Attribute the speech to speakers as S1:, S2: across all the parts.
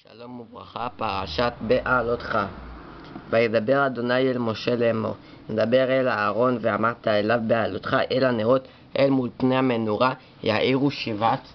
S1: שלום וברכה, פרשת בעלותך. וידבר אדוני אל משה לאמור, נדבר אל אהרון ואמרת אליו בעלותך אל הנרות אל מול פני המנורה יאירו שבעת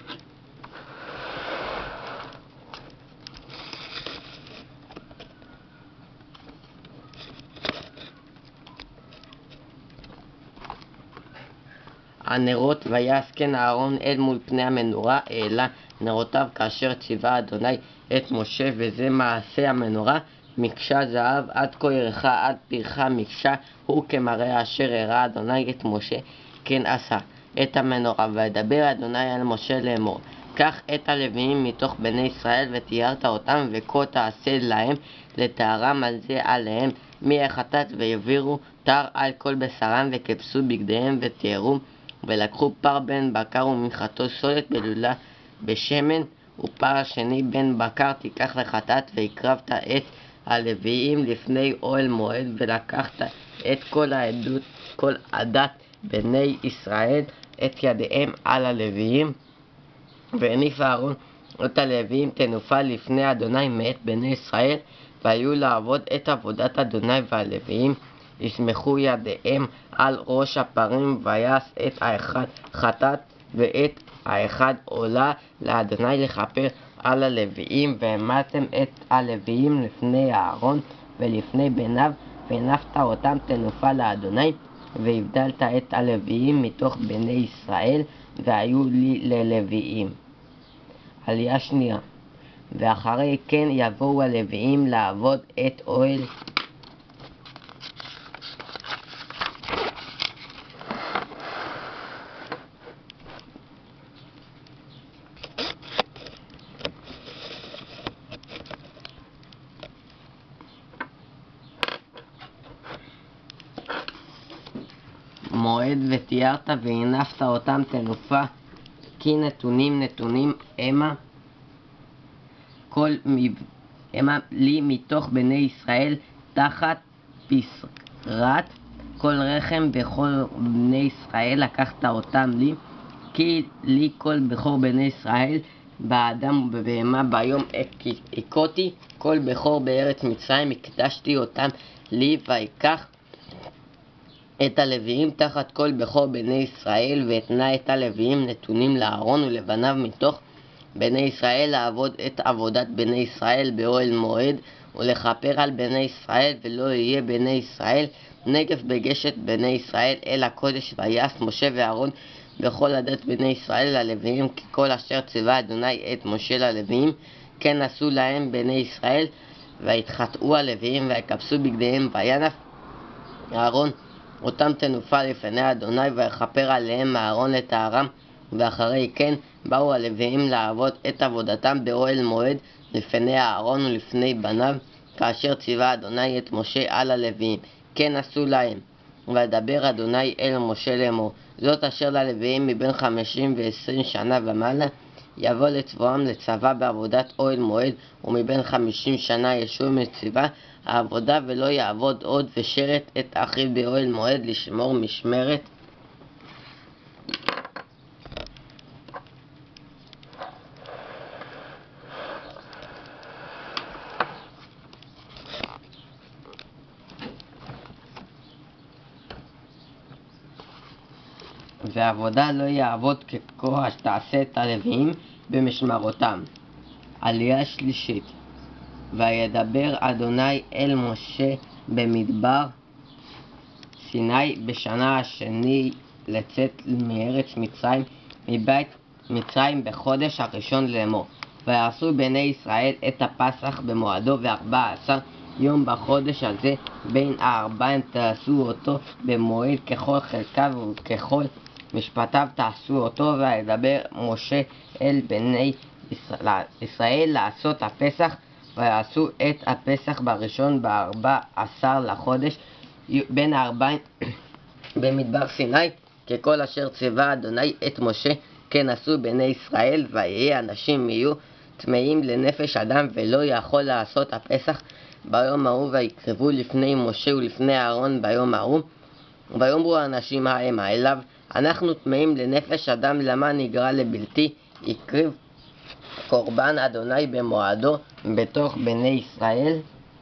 S1: הנרות. ויעש כן אהרון אל מול פני המנורה העלה נרותיו כאשר ציווה אדוני את משה, וזה מעשה המנורה: מקשה זהב עד כה ירחה עד פרחה מקשה, הוא כמראה אשר הראה אדוני את משה כן עשה את המנורה. וידבר אדוני אל משה לאמור, קח את הלוויים מתוך בני ישראל ותיארת אותם, וכה תעשה להם לטהרם על זה עליהם מהחטאת, ויבירו טהר על כל בשרם, וכבסו בגדיהם ותיארו. ולקחו פר בן בקר ומנחתו סולת בלולה בשמן, ופר השני בן בקר תיקח לחטאת, והקרבת את הלוויים לפני אוהל מועד. ולקחת את כל עדת בני ישראל את ידיהם על הלוויים, והניף אהרון את הלוויים תנופה לפני אדוני מאת בני ישראל, והיו לעבוד את עבודת אדוני. והלוויים יסמכו ידיהם על ראש הפרים, ויעש את האחד חטאת ואת האחד עולה לאדוני לכפר על הלוויים. והעמדתם את הלוויים לפני אהרון ולפני בניו, והנפת אותם תנופה לאדוני, והבדלת את הלוויים מתוך בני ישראל, והיו לי ללוויים. עלייה שנייה. ואחרי כן יבואו הלוויים לעבוד את אוהל מועד, ותיארת והנפת אותם תנופה, כי נתונים המה לי מתוך בני ישראל תחת פסרת כל רחם בכל בני ישראל לקחת אותם לי, כי לי כל בכור בני ישראל באדם ובבהמה ביום הכותי כל בכור בארץ מצרים, הקדשתי אותם לי. ויקח את הלוויים תחת כל בכור בני ישראל, ואתנה את הלוויים נתונים לאהרון ולבניו מתוך בני ישראל לעבוד את עבודת בני ישראל באוהל מועד, ולכפר על בני ישראל, ולא יהיה בני ישראל נגף בגשת בני ישראל אל הקודש. ויעש משה ואהרון בכל עדת בני ישראל ללוויים ככל אשר ציווה אדוני את משה ללוויים, כן עשו להם בני ישראל. ויתחטאו הלוויים ויקבסו בגדיהם, וינף אהרון אותם תנופה לפני אדוני, ויכפר עליהם אהרון לטהרם. ואחרי כן באו הלוויים לעבוד את עבודתם באוהל מועד לפני אהרון ולפני בניו, כאשר ציווה אדוני את משה על הלוויים, כן עשו להם. וידבר אדוני אל משה לאמור, זאת אשר ללוויים מבין 50 ו20 שנה ומעלה יבוא לצבואם לצבא בעבודת אוהל מועד, ומבין 50 שנה ישוב מציבה העבודה, ולא יעבוד עוד ושרת את אחיו באוהל מועד לשמור משמרת. ועבודה לא יעבוד ככוח שתעשה את הלוויים במשמרותם. עלייה שלישית. וידבר אדוני אל משה במדבר סיני בשנה השני לצאת מארץ מצרים, מבית מצרים בחודש הראשון לאמור. ויעשו בני ישראל את הפסח במועדו, 14 יום בחודש הזה בין הארבעים תעשו אותו במועד, ככל חלקה וככל משפטיו תעשו אותו. וידבר משה אל בני ישראל לעשות הפסח, ויעשו את הפסח בראשון ב14 לחודש בין הארבעים במדבר סיני, ככל אשר ציווה אדוני את משה כן עשו בני ישראל. ויהי אנשים יהיו טמאים לנפש אדם, ולא יכול לעשות הפסח ביום ההוא. ויקרבו לפני משה ולפני אהרון ביום ההוא, ויאמרו האנשים ההמה אליו, אנחנו טמאים לנפש אדם, למה נגרע לבלתי הקריב קורבן אדוני במועדו בתוך בני ישראל.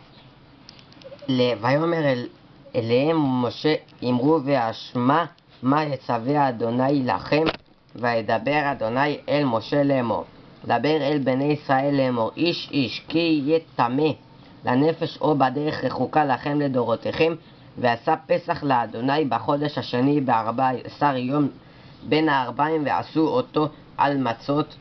S1: ויאמר אליהם משה, אמרו והשמע מה יצווה אדוני לכם. וידבר אדוני אל משה לאמור, דבר אל בני ישראל לאמור, איש איש כי יהיה טמא לנפש או בדרך רחוקה לכם לדורותיכם, ועשה פסח לאדוני בחודש השני ב14 יום בין ה40, ועשו אותו על מצות.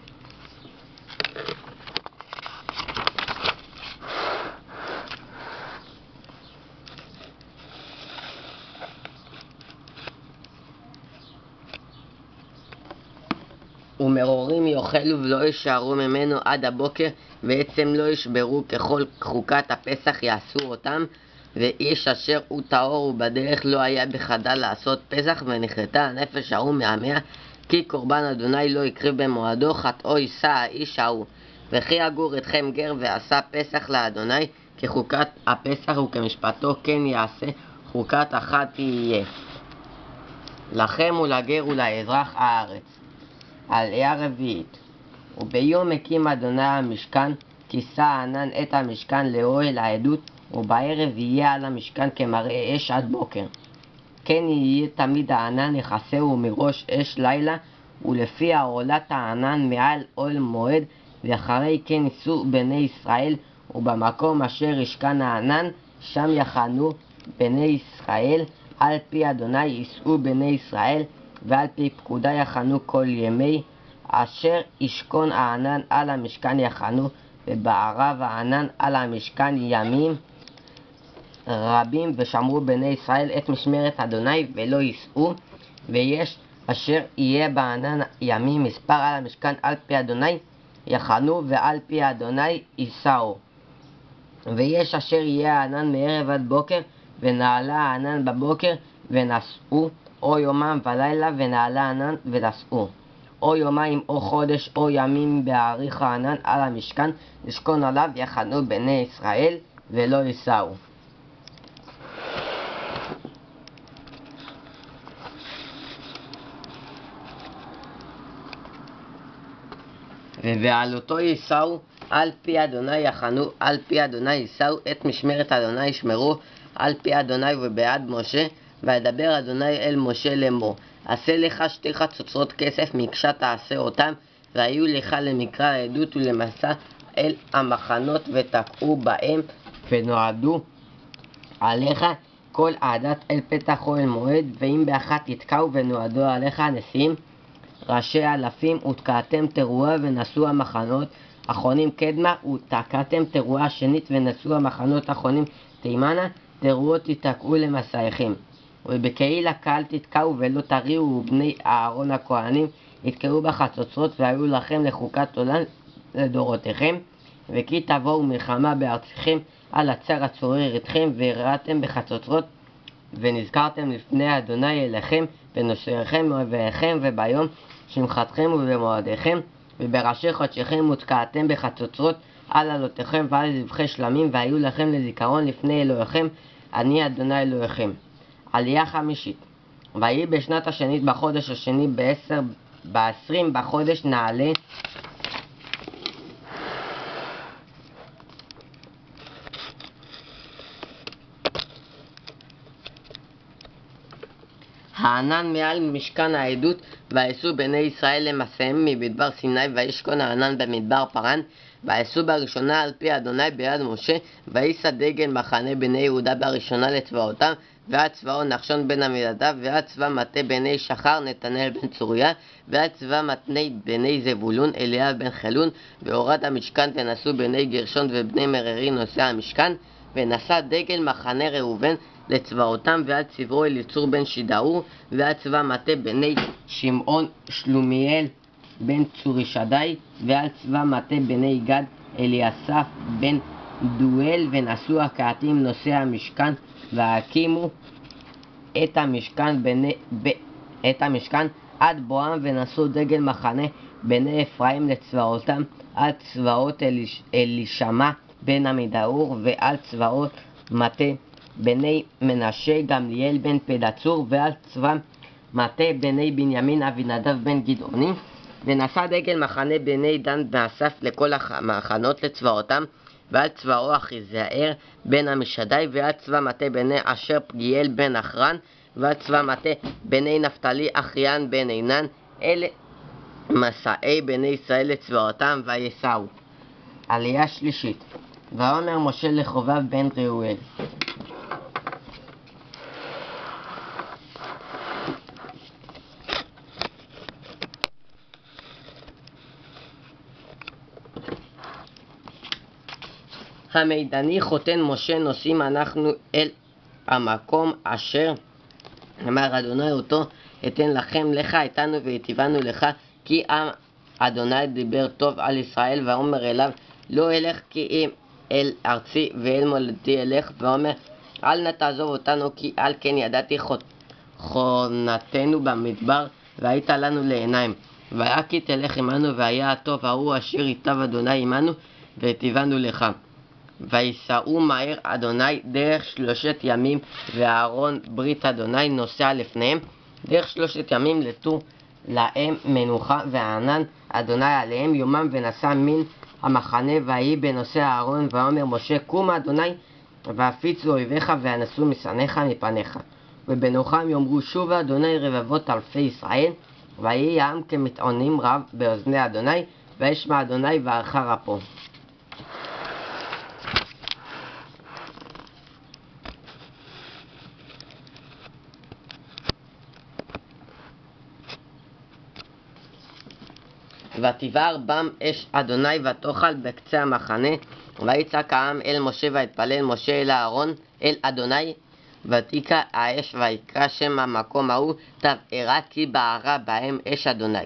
S1: ומרורים יאכלו ולא יישארו ממנו עד הבוקר, ועצם לא ישברו, ככל חוקת הפסח יעשו אותם. ואיש אשר הוא טהור ובדרך לא היה בחדל לעשות פסח, ונחרטה הנפש ההוא מעמיה, כי קורבן אדוני לא יקריב במועדו, חטאו יישא האיש ההוא. וכי יגור אתכם גר ועשה פסח לאדוני, כחוקת הפסח וכמשפטו כן יעשה, חוקת אחת תהיה לכם ולגר ולאזרח הארץ. עלייה רביעית. וביום הקים אדוני המשכן, כיסה הענן את המשכן לאוהל העדות, ובערב יהיה על המשכן כמראה אש עד בוקר. כן יהיה תמיד הענן יכסהו מראש אש לילה, ולפי העולת הענן מעל אוהל מועד, ואחרי כן ייסעו בני ישראל, ובמקום אשר ישכן הענן, שם יחנו בני ישראל, על פי אדוני ייסעו בני ישראל, ועל פי פקודה יחנו כל ימי, אשר ישכון הענן על המשכן יחנו, ובערב הענן על המשכן ימים רבים, ושמרו בני ישראל את משמרת אדוני ולא ייסעו. ויש אשר יהיה בענן ימים מספר על המשכן, על פי אדוני יחנו ועל פי אדוני ייסעו. ויש אשר יהיה הענן מערב עד בוקר, ונעלה הענן בבוקר ונסעו, או יומם ולילה ונעלה הענן ונסעו, או יומיים או חודש או ימים בהאריך הענן על המשכן, לשכון עליו יחנו בני ישראל ולא ייסעו. ובעלותו ייסעו, על פי אדוני יחנו, על פי אדוני ייסעו, את משמרת אדוני ישמרו, על פי אדוני ובעד משה. וידבר אדוני אל משה לאמור, עשה לך 2 חצוצרות כסף מקשה תעשה אותם, והיו לך למקרא העדות ולמסע אל המחנות, ותקעו בהם, ונועדו עליך כל עדת אל פתח אוהל מועד. ואם באחת יתקעו ונועדו עליך נשיאים ראשי אלפים, ותקעתם תרועה ונשאו המחנות אחרונים קדמה, ותקעתם תרועה שנית ונשאו המחנות אחרונים תימנה, תרועות יתקעו למסעיכם. ובקהיל הקהל תתקעו ולא תריעו, ובני אהרון הכהנים יתקעו בחצוצרות, והיו לכם לחוקת עולם לדורותיכם. וכי תבואו מלחמה בארצכם על הצר הצורר אתכם, והרעתם בחצוצרות, ונזכרתם לפני אדוני אליכם בנושריכם ואוהביכם, וביום שמחתכם ובמועדיכם, ובראשי חודשיכם ותקעתם בחצוצרות על עלותיכם ועל זבחי שלמים, והיו לכם לזיכרון לפני אלוהיכם, אני אדוני אלוהיכם. עלייה חמישית. ויהי בשנת השנית בחודש השני ב20 בחודש נעלה הענן מעל משכן העדות, ויעשו בני ישראל למסעיהם מבדבר סיני, וישכון הענן במדבר פרן. ויעשו בראשונה על פי אדוני ביד משה, ויישא דגל מחנה בני יהודה בראשונה לצבאותם, ועד צבאו נחשון בן עמינדב, ועד צבא מטה בני שחר נתנאל בן צוריה, ועד צבא מטני בני זבולון אליאב בן חלון. והורד המשכן ונשאו בני גרשון ובני מררי נושא המשכן, ונשא דגל מחנה ראובן לצבאותם, ועד צברו אליצור בן שידאור, ועד צבא מטה בני שמעון שלומיאל בן צורישדי, ועד צבא מטה בני גד אליאסף בן דואל. ונשאו הקהתים נושא המשכן, והקימו את המשכן עד בואם, ונשאו דגל מחנה בני אפרים לצבאותם, עד צבאות אלישמע בן עמידאור, ועד צבאות מטה בני מנשה גמליאל בן פדצור, ועד צבא מטה בני בנימין אבינדב בן גדעוני. ונשא דגל מחנה בני דן מאסף לכל המחנות לצבאותם, ועל צבאו אחיזער בן עמישדי, ועל צבא מטה בני אשר פגיאל בן אחרן, ועל צבא מטה בני נפתלי אחיין בן עינן. אלה מסעי בני ישראל לצבאותם, ויסעו. עלייה שלישית. ואומר משה לחובב בן ראואל, המידני חותן משה, נוסעים אנחנו אל המקום אשר אמר אדוני אותו אתן לכם, לך איתנו והיטיבנו לך, כי אדוני דיבר טוב על ישראל. ואומר אליו, לא אלך כי אם אל ארצי ואל מולדתי אלך. ואומר, אל נא תעזוב אותנו, כי על כן ידעתי חונתנו במדבר, והיית לנו לעיניים. והיה כי תלך עמנו, והיה הטוב ההוא אשר ייטב אדוני עמנו, והיטיבנו לך. ויסעו מהר אדוני דרך 3 ימים, ואהרון ברית אדוני נוסע לפניהם דרך 3 ימים, לתו להם מנוחה, וענן אדוני עליהם יומם. ונסע מן המחנה, ויהי בנושא אהרון. ואומר משה, קום אדוני והפיצו אויביך, ואנסו משנאיך מפניך, ובנוחם יאמרו שוב אדוני רבבות אלפי ישראל. ויהי העם כמטענים רב באוזני אדוני, וישמע אדוני וערכה אפו. ותבער בם אש אדוני ותאכל בקצה המחנה. ויצעק העם אל משה, ויתפלל משה אל אהרון אל אדוני, ותיכה האש, ויקרא שם המקום ההוא תבערה, כי בערה בהם אש אדוני.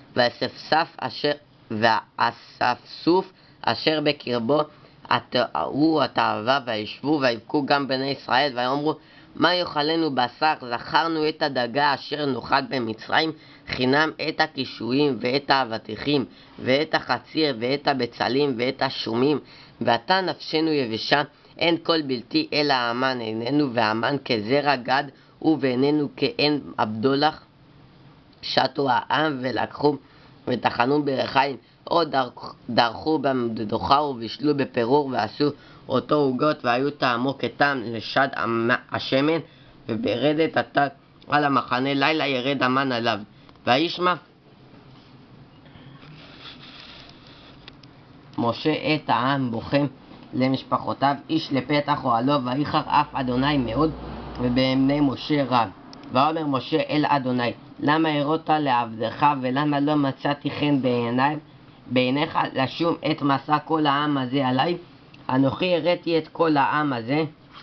S1: והאספסוף אשר בקרבו התאו התאווה, וישבו ויבכו גם בני ישראל, ויאמרו, מה יאכלנו בשר? זכרנו את הדגה אשר נאכל במצרים חינם, את הקישואים ואת האבטיחים ואת החציר ואת הבצלים ואת השומים, ועתה נפשנו יבשה, אין כל בלתי אלא המן עינינו, והמן כזרע גד ובעינינו כעין הבדולח. שתו העם ולקחו וטחנו ברחיים, עוד דרכו במדוחה ובישלו בפירור, ועשו אותו עוגות, והיו טעמו כטעם לשד השמן. וברדת עתה על המחנה לילה ירד המן עליו, וישמע משה את העם בוכם למשפחותיו, איש לפתח אוהלו, ויחר אף אדוני מאוד ובעיני משה רב. ואומר משה אל אדוני, למה הראית לעבדך, ולמה לא מצאתי חן בעיניך לשום את מסע כל העם הזה עלי? אנוכי הראיתי את כל העם הזה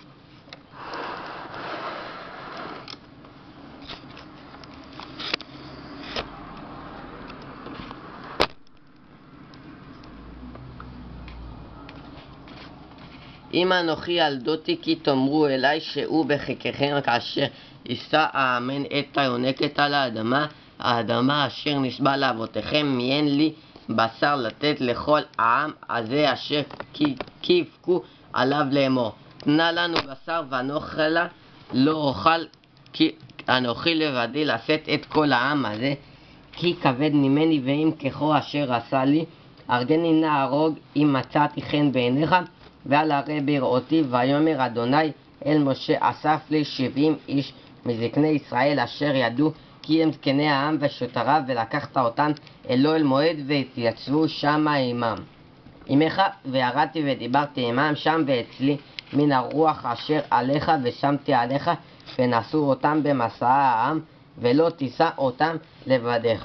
S1: אם אנוכי ילדותי, כי תאמרו אלי שהוא בחיקכם, כאשר יישא האמן את היונקת על האדמה, האדמה אשר נשבע לאבותיכם, מיין לי בשר לתת לכל העם הזה אשר כי יבכו עליו לאמור, תנה לנו בשר ונאכלה, לא אוכל, כי אנוכי לבדי לשאת את כל העם הזה, כי כבד ממני, ואם ככו אשר עשה לי, ארגני נא הרוג אם מצאתי חן בעיניך. ועל הרי בראותי. ויאמר אדוני אל משה, אסף לי 70 איש מזקני ישראל אשר ידעו כי הם זקני העם ושוטריו, ולקחת אותם אל אוהל מועד והתייצבו שמה עמך. וירדתי ודיברתי עמם שם ואצלי מן הרוח אשר עליך, ושמתי עליך, ונשאו אותם במסע העם, ולא תישא אותם לבדיך.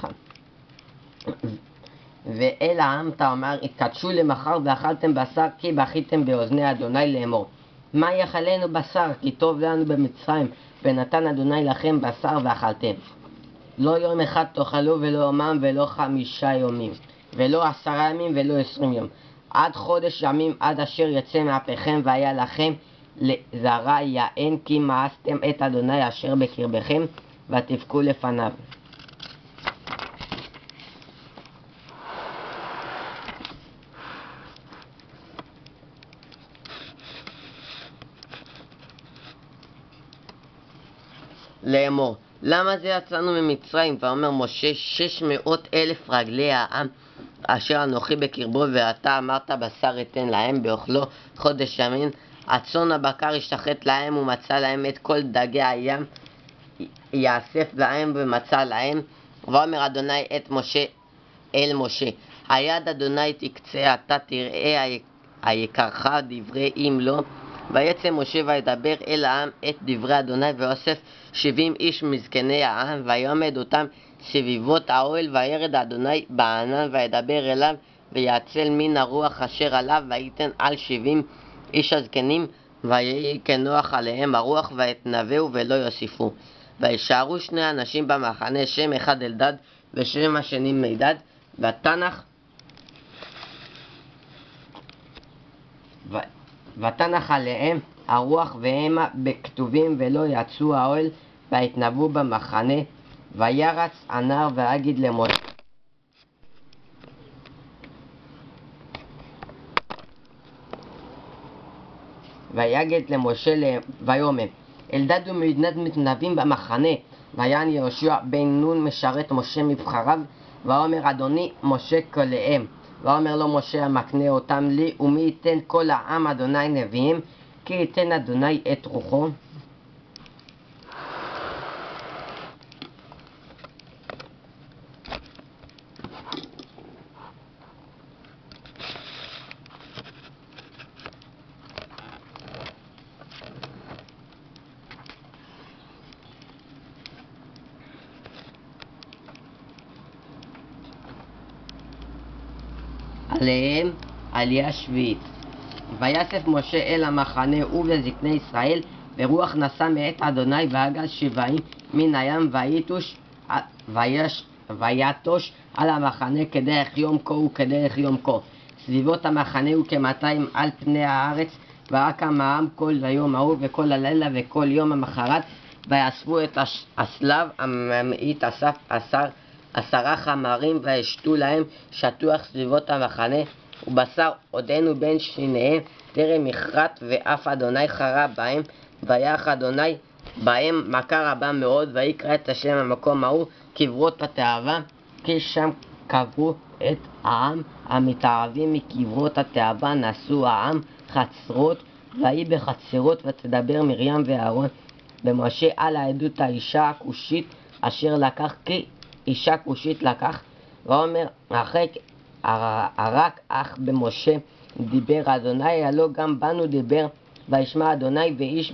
S1: ואל העם תאמר, התקדשו למחר ואכלתם בשר, כי בכיתם באוזני אדוני לאמור, מה יאכלנו בשר? כי טוב לנו במצרים, ונתן אדוני לכם בשר ואכלתם. לא יום אחד תאכלו, ולא יומם, ולא 5 ימים, ולא 10 ימים, ולא 20 יום, עד חודש ימים, עד אשר יצא מאפיכם, והיה לכם לזרע יען, כי מאסתם את אדוני אשר בקרבכם, ותבכו לפניו. לאמור, למה זה יצאנו ממצרים? ואומר משה 600,000 רגלי העם אשר אנוכי בקרבו, ואתה אמרת בשר אתן להם באוכלו חודש ימים. הצאן הבקר ישתחט להם, ומצא להם את כל דגי הים יאסף להם ומצא להם. ואומר אדוני את משה אל משה, היד אדוני תקצה, אתה תראה היקרך דברי אם לא. ויצא משה וידבר אל העם את דברי אדוני, ואוסף 70 איש מזקני העם, ויעמד אותם סביבות האוהל, וירד אדוני בענן וידבר אליו, ויעצל מן הרוח אשר עליו, ויתן על 70 איש הזקנים, ויהי כנוח עליהם הרוח, ויתנבאו ולא יוסיפו. וישארו 2 אנשים במחנה, שם אחד אלדד ושם השני מידד. ותנח עליהם הרוח והמה בכתובים, ולא יצאו האוהל, ויתנבאו במחנה. וירץ הנער ויגיד למשה, ויאמר אלדד ומידד מתנבאים במחנה. ויען יהושע בן נון משרת משה מבחריו, ואומר אדוני משה כליהם. ואומר לו משה המקנה אותם לי, ומי ייתן כל העם אדוני נביאים, כי ייתן אדוני את רוחו. עליהם עלייה שביעית. ויאסף משה אל המחנה הוא וזקני ישראל, ורוח נסע מאת אדוני, והגה 70 מן הים, ויתוש על המחנה כדרך יום כה וכדרך יום כה. סביבות המחנה הוא 200 על פני הארץ. ורקם העם כל היום ההוא וכל הלילה וכל יום המחרת, ויאספו את הסלב הממעיט אסף 10 חמרים, וישתו להם שטוח סביבות המחנה, ובשר עודנו בין שיניהם טרם יכרת, ואף אדוני חרה בהם. ויך אדוני בהם מכה רבה מאוד, ויקרא את השם המקום ההוא קברות התאווה, כי שם קברו את העם המתאהבים מקברות התאווה. נשאו העם חצרות, ויהי בחצרות, ותדבר מרים ואהרון במשה על העדות האישה הכושית אשר לקח, כי אישה כושית לקח. ואומר הרק אך במשה דיבר אדוני, הלא גם בנו דיבר. וישמע אדוני,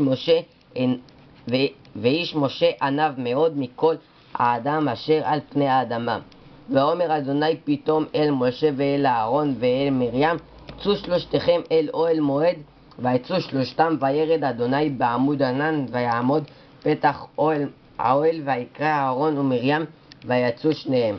S1: ואיש משה עניו מאוד מכל האדם אשר על פני האדמה. ואומר אדוני פתאום אל משה ואל אהרון ואל מרים, צאו שלושתכם אל אוהל מועד. ויצאו שלושתם, וירד אדוני בעמוד ענן, ויעמוד פתח האוהל, ויקרא אהרון ומרים, ויצאו שניהם.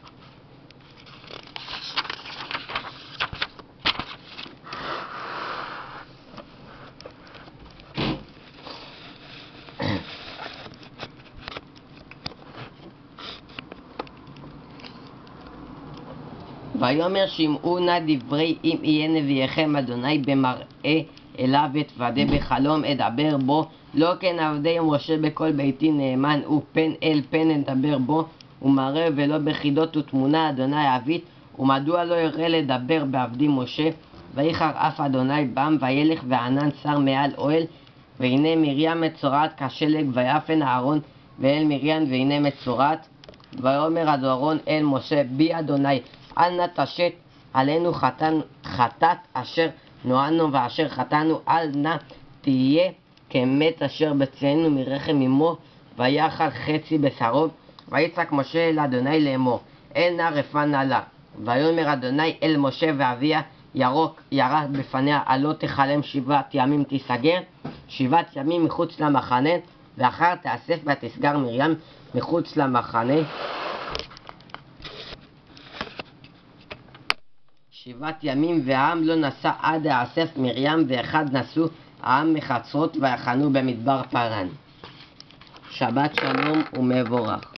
S1: ויאמר שמעו נא דברי אם יהיה נביאכם אדוני במראה אליו, אתוודה בחלום אדבר בו. לא כן עבדי משה בכל ביתי נאמן, ופן אל פן אדבר בו, ומראה ולא בחידות ותמונה אדוני אבית. ומדוע לא יראה לדבר בעבדי משה? ויחר אף אדוני בם, וילך וענן שר מעל אוהל, והנה מרים מצורעת כשלג. ויפן אהרון ואל מרים, והנה מצורעת. ויאמר אהרון אל משה, בי אדוני אל נא תשת עלינו חטאת אשר נוענו ואשר חטאנו, אל נא תהיה כמת אשר בצאנו מרחם אמו. ויאכל חצי בשרו. ויצעק משה אל אדוני לאמור, אל נא רפא נא לה. ויאמר אדוני אל משה ואביה, ירק בפניה, הלא תחלם 7 ימים תיסגר, 7 ימים מחוץ למחנה, ואחר תאסף ותסגר מרים מחוץ למחנה. 7 ימים, והעם לא נסע עד האסף מרים, ואחד נסעו העם מחצרות ויחנו במדבר פרן. שבת שלום ומבורך.